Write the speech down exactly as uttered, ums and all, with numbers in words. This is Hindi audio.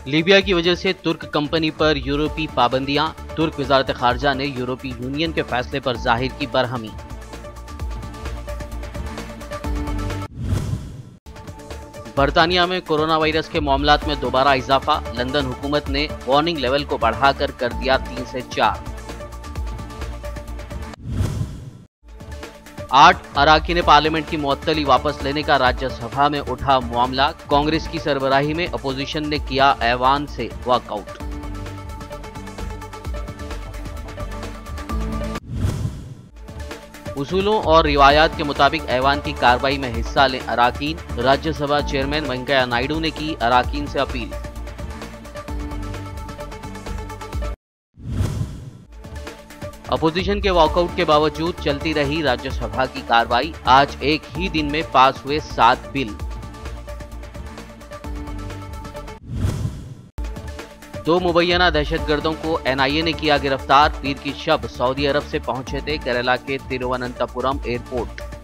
लीबिया की वजह से तुर्क कंपनी पर यूरोपीय पाबंदियां। तुर्क वजारत खारजा ने यूरोपीय यूनियन के फैसले पर जाहिर की बरहमी। बरतानिया में कोरोना वायरस के मामलात में दोबारा इजाफा। लंदन हुकूमत ने वार्निंग लेवल को बढ़ाकर कर दिया तीन से चार। आठ अराकीन पार्लियामेंट की मुअत्तली वापस लेने का राज्यसभा में उठा मामला। कांग्रेस की सरबराही में अपोजिशन ने किया ऐवान से वॉकआउट। उसूलों और रिवायात के मुताबिक ऐवान की कार्रवाई में हिस्सा लें अराकीन। राज्यसभा चेयरमैन वेंकैया नायडू ने की अराकीन से अपील। अपोजिशन के वॉकआउट के बावजूद चलती रही राज्यसभा की कार्रवाई। आज एक ही दिन में पास हुए सात बिल। दो मुबैना दहशतगर्दों को एनआईए ने किया गिरफ्तार। पीर की शब सऊदी अरब से पहुंचे थे केरला के तिरुवनंतपुरम एयरपोर्ट।